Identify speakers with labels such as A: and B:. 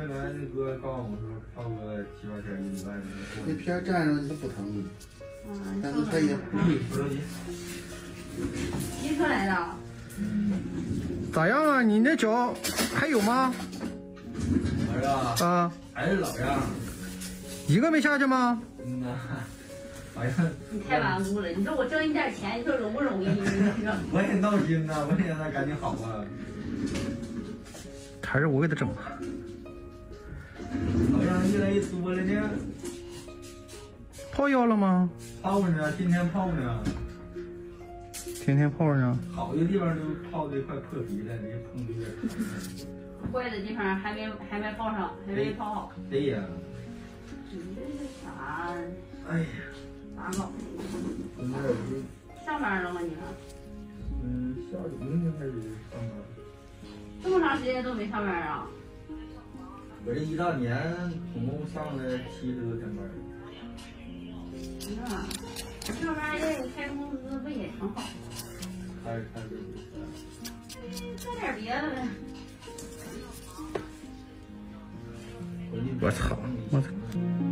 A: 回来，那哥告诉我说泡个7、8天1礼拜的。
B: 那片站上它不疼，但是它也
A: 不着急。
C: 骑车来的。
D: 咋样啊？你那脚还有吗？
A: 儿子
D: 啊，
A: 还是老样。
D: 一个没下去吗？
A: 嗯呐，好像。
C: 你太顽固了，你说我挣一点钱，你说容不容易？你说。
A: 我也闹心呐，我也让他赶紧好啊。
D: 还是我给他整的。
A: 好像越来越多了呢。
D: 泡药了吗？
A: 泡呢，天天泡呢。
D: 天天泡呢。
A: 好的地方都泡的快破皮了，你碰的越疼。
C: 坏的地方还没泡上，还没泡好。
A: 对呀。
C: 你这是啥？
A: 哎呀，
C: 咋搞
A: 的？
C: 上班了吗你们？
A: 下午明天开始上班。
C: 这么长时间都没上班啊？
A: 我这一大年总共上了70多天班。
C: 啊，上班也开工资不也挺好？
A: 开
C: 干点别的呗。
D: 我操！